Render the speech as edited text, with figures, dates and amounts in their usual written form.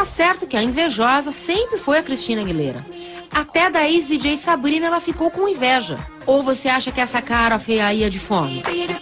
Tá certo que a invejosa sempre foi a Christina Aguilera. Até da ex-VJ Sabrina ela ficou com inveja. Ou você acha que essa cara feia aí é de fome?